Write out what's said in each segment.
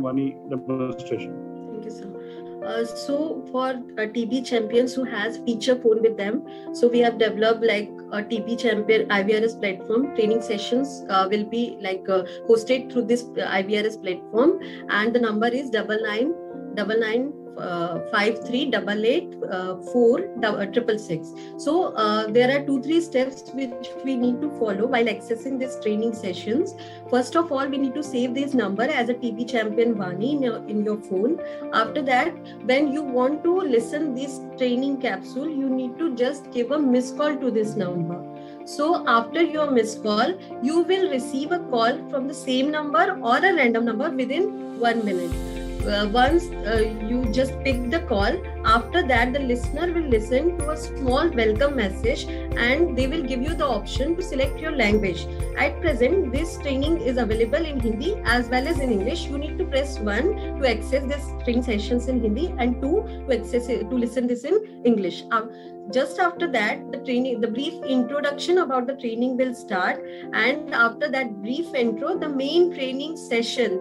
Vani demonstration. Thank you, sir. So for TB champions who has feature phone with them, so we have developed like a TB champion IVRS platform. Training sessions will be like hosted through this IVRS platform, and the number is 999953888466. So there are 2-3 steps which we need to follow while accessing these training sessions. First of all, we need to save this number as a TB champion Vani in your phone. After that, when you want to listen this training capsule, you need to just give a missed call to this number. So after your missed call, you will receive a call from the same number or a random number within 1 minute. Once you just pick the call, after that the listener will listen to a small welcome message and they will give you the option to select your language. At present, this training is available in Hindi as well as in English. You need to press 1 to access this training sessions in Hindi and 2 to listen this in English. Just after that, the brief introduction about the training will start, and after that brief intro, the main training session.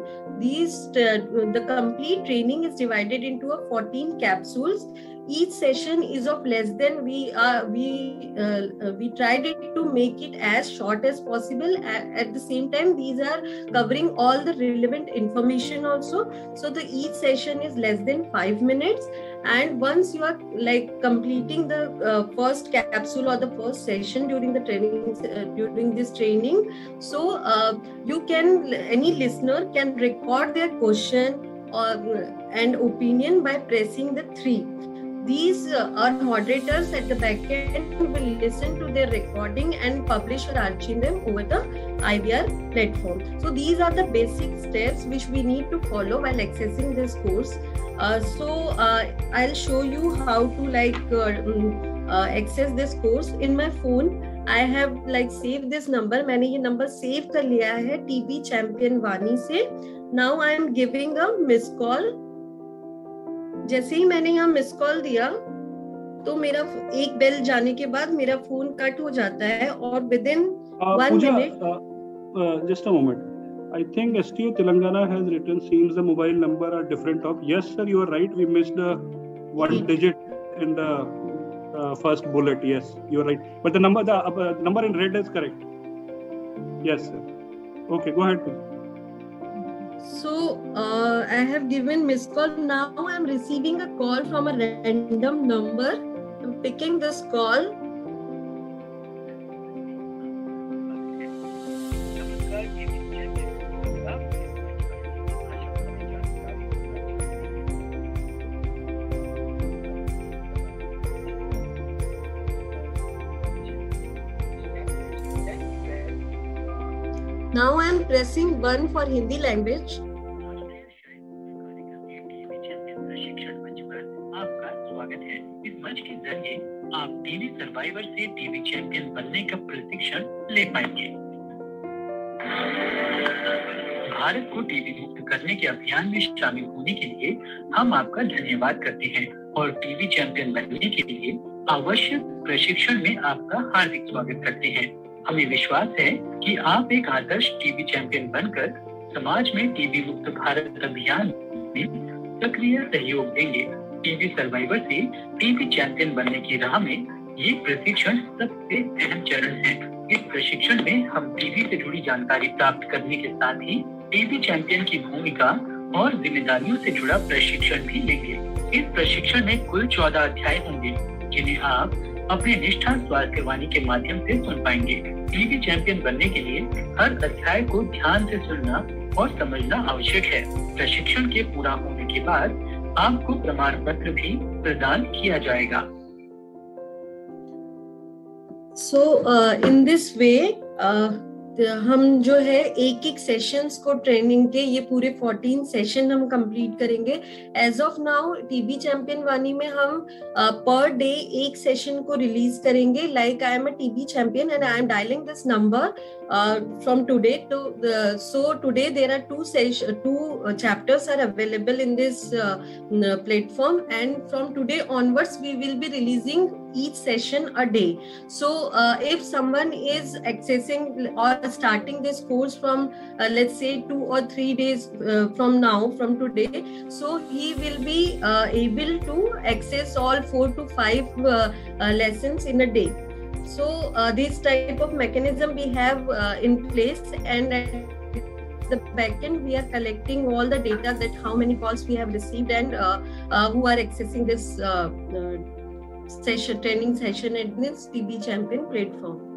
The complete training is divided into 14 capsules. Each session is of less than we tried it to make it as short as possible. At the same time, these are covering all the relevant information also. So each session is less than 5 minutes. And once you are like completing the first capsule or the first session during the training, during this training, so any listener can record their question and opinion by pressing the 3. These our moderators at the back end will listen to their recording and publish or archive them over the IVR platform. So these are the basic steps which we need to follow while accessing this course. I'll show you how to access this course. In my phone, I have saved this number. मैंने ये number save कर लिया है TB champion वानी से. Now I am giving a missed call. जैसे ही मैंने यहाँ मिस कॉल दिया तो मेरा एक बेल जाने के बाद मेरा फोन कट हो जाता है और within 1 minute. Just a moment. I think STU Telangana has written, seems the mobile number are different of. Yes, sir, you are right. We missed one digit in the first bullet. Yes, you are right. But the number in red is correct. Yes, sir. Okay, go ahead, please. So I have given missed call. Now I am receiving a call from a random number. I'm picking this call. Now I am pressing 1 for Hindi language. आपका स्वागत है। इस मंच के जरिए आप TB survivor से TB champion बनने का प्रशिक्षण ले पाएंगे। भारत को टीबी मुक्त करने के अभियान में शामिल होने के लिए हम आपका धन्यवाद करते हैं और टीवी चैंपियन बनने के लिए आवश्यक प्रशिक्षण में आपका हार्दिक स्वागत करते हैं। हमें विश्वास है कि आप एक आदर्श टीबी चैंपियन बनकर समाज में टीबी मुक्त भारत अभियान में सक्रिय सहयोग देंगे। टीबी सर्वाइवर से टीबी चैंपियन बनने की राह में ये प्रशिक्षण सबसे अहम चरण है। इस प्रशिक्षण में हम टीबी से जुड़ी जानकारी प्राप्त करने के साथ ही टीबी चैंपियन की भूमिका और जिम्मेदारियों से जुड़ा प्रशिक्षण भी लेंगे। इस प्रशिक्षण में कुल 14 अध्याय होंगे जिन्हें आप अपने निष्ठा स्वास्थ्य वाणी के माध्यम से सुन पाएंगे। टीबी चैंपियन बनने के लिए हर अध्याय को ध्यान से सुनना और समझना आवश्यक है। प्रशिक्षण के पूरा होने के बाद आपको प्रमाण पत्र भी प्रदान किया जाएगा। So in this way हम जो है एक सेशंस को ट्रेनिंग के ये पूरे 14 सेशन हम कंप्लीट करेंगे। As of now TB champion Vani में हम पर डे एक सेशन को रिलीज करेंगे। Like I am a TB champion and I am dialling this number from today to so today there are 2 chapters are available in this platform, and from today onwards we will be releasing each session a day. So if someone is accessing or starting this course from let's say 2 or 3 days from today, so he will be able to access all 4 to 5 lessons in a day. So this type of mechanism we have in place, and at the backend we are collecting all the data that how many calls we have received and who are accessing this training session in this TB Champion platform.